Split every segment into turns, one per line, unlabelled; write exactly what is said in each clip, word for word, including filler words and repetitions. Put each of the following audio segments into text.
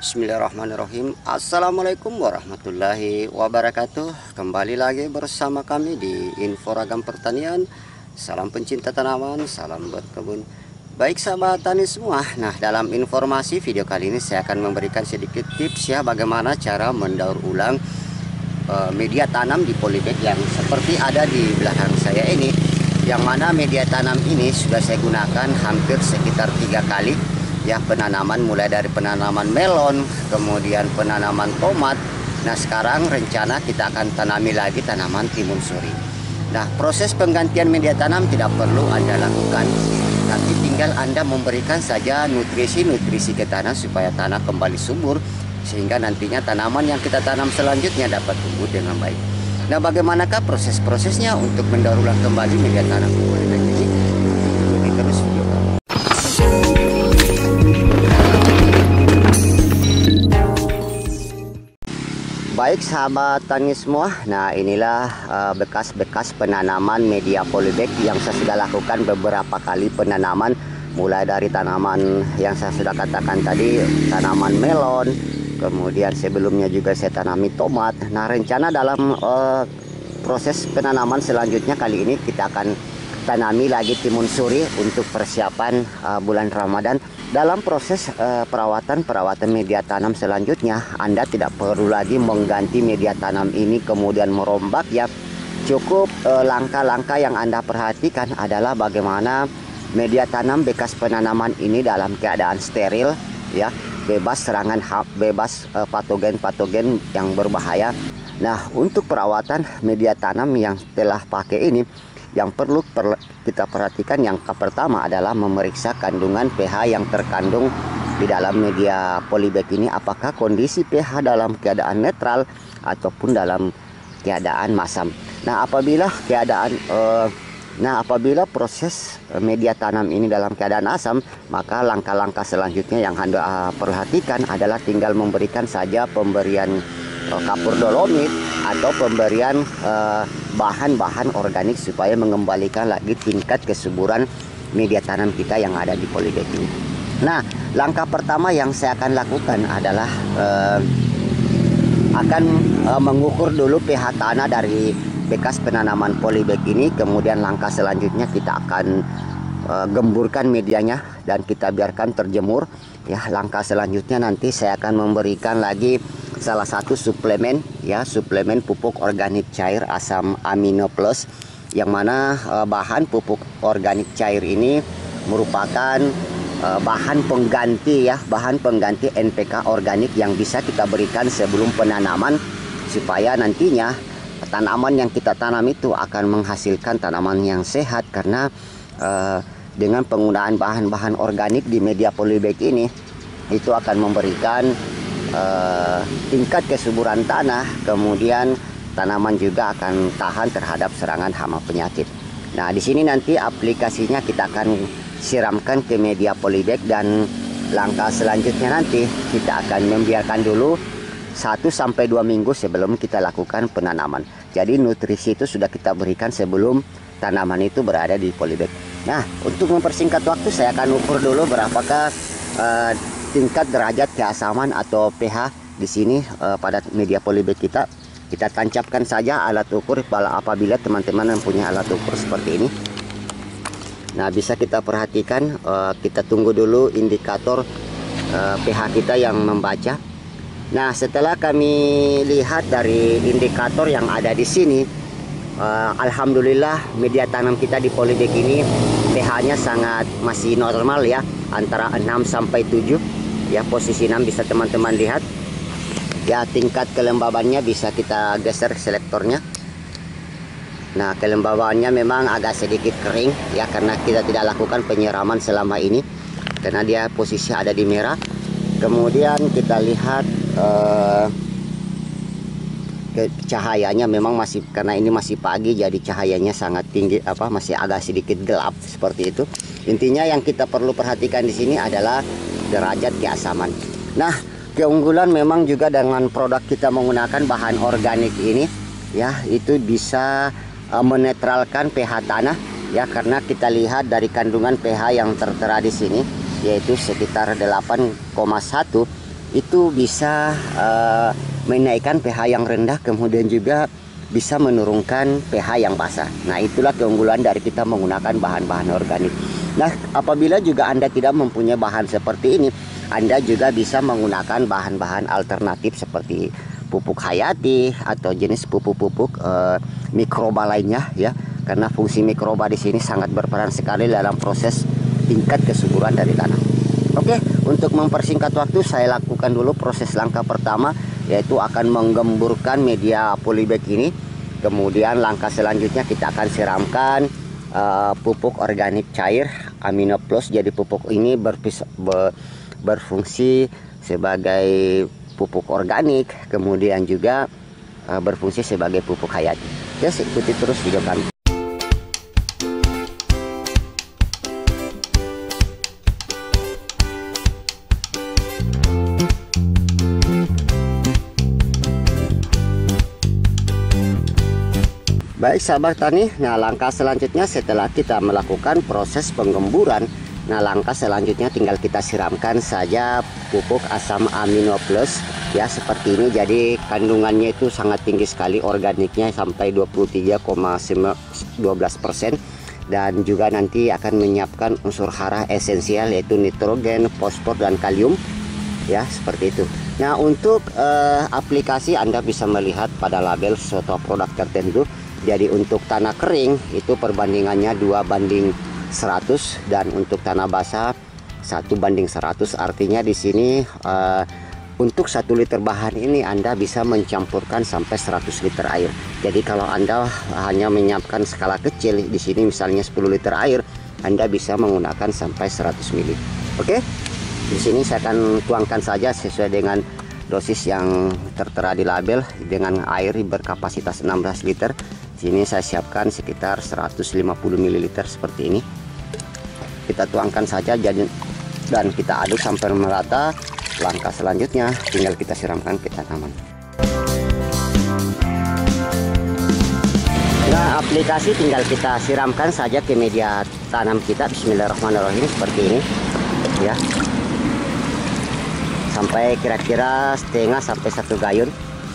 Bismillahirrahmanirrahim. Assalamualaikum warahmatullahi wabarakatuh. Kembali lagi bersama kami di Info Ragam Pertanian. Salam pencinta tanaman, salam berkebun. Baik sahabat tani semua, nah dalam informasi video kali ini saya akan memberikan sedikit tips ya bagaimana cara mendaur ulang uh, media tanam di polybag yang seperti ada di belakang saya ini. Yang mana media tanam ini sudah saya gunakan hampir sekitar tiga kali ya, penanaman mulai dari penanaman melon, kemudian penanaman tomat. Nah sekarang rencana kita akan tanami lagi tanaman timun suri. Nah proses penggantian media tanam tidak perlu Anda lakukan, tapi tinggal Anda memberikan saja nutrisi-nutrisi ke tanah supaya tanah kembali subur, sehingga nantinya tanaman yang kita tanam selanjutnya dapat tumbuh dengan baik. Nah bagaimanakah proses-prosesnya untuk mendaur ulang kembali media tanam di polybag ini? Ikuti terus video kami. Baik sahabat tani semua, nah inilah bekas-bekas uh, penanaman media polybag yang saya sudah lakukan beberapa kali penanaman, mulai dari tanaman yang saya sudah katakan tadi, tanaman melon, kemudian sebelumnya juga saya tanami tomat. Nah rencana dalam uh, proses penanaman selanjutnya kali ini kita akan tanami lagi timun suri untuk persiapan uh, bulan Ramadan. Dalam proses uh, perawatan perawatan media tanam selanjutnya, Anda tidak perlu lagi mengganti media tanam ini kemudian merombak ya. Cukup langkah-langkah uh, yang Anda perhatikan adalah bagaimana media tanam bekas penanaman ini dalam keadaan steril ya, bebas serangan bebas uh, patogen-patogen yang berbahaya. Nah untuk perawatan media tanam yang telah pakai ini, yang perlu per, kita perhatikan yang pertama adalah memeriksa kandungan pH yang terkandung di dalam media polybag ini, apakah kondisi pH dalam keadaan netral ataupun dalam keadaan masam. Nah apabila keadaan eh, nah apabila proses media tanam ini dalam keadaan asam, maka langkah-langkah selanjutnya yang Anda perhatikan adalah tinggal memberikan saja pemberian eh, kapur dolomit atau pemberian eh, bahan-bahan organik supaya mengembalikan lagi tingkat kesuburan media tanam kita yang ada di polybag ini. Nah langkah pertama yang saya akan lakukan adalah eh, akan eh, mengukur dulu pH tanah dari bekas penanaman polybag ini. Kemudian langkah selanjutnya kita akan uh, gemburkan medianya dan kita biarkan terjemur ya. Langkah selanjutnya nanti saya akan memberikan lagi salah satu suplemen ya, suplemen pupuk organik cair asam amino plus, yang mana uh, bahan pupuk organik cair ini merupakan uh, bahan pengganti ya, bahan pengganti N P K organik yang bisa kita berikan sebelum penanaman supaya nantinya tanaman yang kita tanam itu akan menghasilkan tanaman yang sehat. Karena uh, dengan penggunaan bahan-bahan organik di media polybag ini, itu akan memberikan uh, tingkat kesuburan tanah, kemudian tanaman juga akan tahan terhadap serangan hama penyakit. Nah di sini nanti aplikasinya kita akan siramkan ke media polybag, dan langkah selanjutnya nanti kita akan membiarkan dulu satu sampai dua minggu sebelum kita lakukan penanaman. Jadi nutrisi itu sudah kita berikan sebelum tanaman itu berada di polybag. Nah untuk mempersingkat waktu, saya akan ukur dulu berapakah uh, tingkat derajat keasaman atau pH di sini uh, pada media polybag kita. Kita tancapkan saja alat ukur apabila teman-teman mempunyai alat ukur seperti ini. Nah bisa kita perhatikan, uh, kita tunggu dulu indikator uh, pH kita yang membaca. Nah setelah kami lihat dari indikator yang ada di sini, uh, alhamdulillah media tanam kita di polybag ini pH-nya sangat masih normal ya, antara enam sampai tujuh ya. Posisi enam bisa teman-teman lihat ya, tingkat kelembabannya bisa kita geser selektornya. Nah kelembabannya memang agak sedikit kering ya, karena kita tidak lakukan penyiraman selama ini, karena dia posisi ada di merah. Kemudian kita lihat uh, ke cahayanya memang masih, karena ini masih pagi jadi cahayanya sangat tinggi, apa masih agak sedikit gelap seperti itu. Intinya yang kita perlu perhatikan di sini adalah derajat keasaman. Nah keunggulan memang juga dengan produk kita menggunakan bahan organik ini ya, itu bisa uh, menetralkan pH tanah ya, karena kita lihat dari kandungan pH yang tertera di sini yaitu sekitar delapan koma satu itu bisa uh, menaikkan pH yang rendah, kemudian juga bisa menurunkan pH yang basah. Nah, itulah keunggulan dari kita menggunakan bahan-bahan organik. Nah, apabila juga Anda tidak mempunyai bahan seperti ini, Anda juga bisa menggunakan bahan-bahan alternatif seperti pupuk hayati atau jenis pupuk-pupuk uh, mikroba lainnya ya. Karena fungsi mikroba di sini sangat berperan sekali dalam proses tingkat kesuburan dari tanah. Oke, untuk mempersingkat waktu saya lakukan dulu proses langkah pertama, yaitu akan menggemburkan media polybag ini. Kemudian langkah selanjutnya kita akan siramkan uh, pupuk organik cair Amino Plus. Jadi pupuk ini berpis, ber, berfungsi sebagai pupuk organik, kemudian juga uh, berfungsi sebagai pupuk hayati. Ya, ikuti terus video kami. Baik sahabat tani, nah langkah selanjutnya setelah kita melakukan proses penggemburan, nah langkah selanjutnya tinggal kita siramkan saja pupuk asam amino plus ya, seperti ini. Jadi kandungannya itu sangat tinggi sekali, organiknya sampai dua puluh tiga koma satu dua persen, dan juga nanti akan menyiapkan unsur hara esensial yaitu nitrogen, fosfor dan kalium ya, seperti itu. Nah, untuk eh, aplikasi Anda bisa melihat pada label suatu produk tertentu. Jadi untuk tanah kering itu perbandingannya dua banding seratus, dan untuk tanah basah satu banding seratus. Artinya di sini uh, untuk satu liter bahan ini Anda bisa mencampurkan sampai seratus liter air. Jadi kalau Anda hanya menyiapkan skala kecil di sini misalnya sepuluh liter air, Anda bisa menggunakan sampai seratus mililiter. Oke. Di sini saya akan tuangkan saja sesuai dengan dosis yang tertera di label dengan air berkapasitas enam belas liter. Sini saya siapkan sekitar seratus lima puluh mililiter seperti ini. Kita tuangkan saja jadi, dan kita aduk sampai merata. Langkah selanjutnya tinggal kita siramkan ke tanaman. Nah, aplikasi tinggal kita siramkan saja ke media tanam kita. Bismillahirrahmanirrahim, seperti ini ya. Sampai kira-kira setengah sampai satu gayun.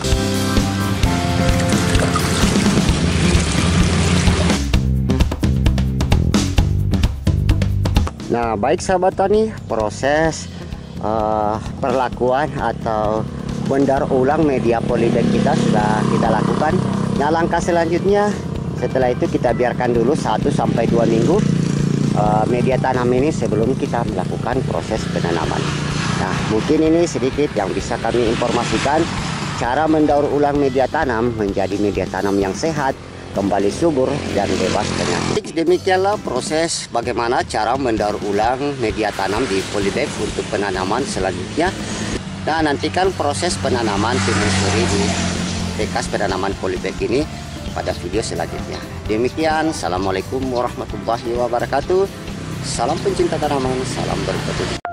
Nah, baik sahabat tani, proses uh, perlakuan atau mendaur ulang media polybag kita sudah kita lakukan. Nah, langkah selanjutnya setelah itu kita biarkan dulu satu sampai dua minggu uh, media tanam ini sebelum kita melakukan proses penanaman. Nah, mungkin ini sedikit yang bisa kami informasikan cara mendaur ulang media tanam menjadi media tanam yang sehat, kembali subur dan bebas penyakit. Demikianlah proses bagaimana cara mendaur ulang media tanam di polybag untuk penanaman selanjutnya. Nah, nantikan proses penanaman timun suri di bekas penanaman polybag ini pada video selanjutnya. Demikian, assalamualaikum warahmatullahi wabarakatuh. Salam pencinta tanaman, salam berikut.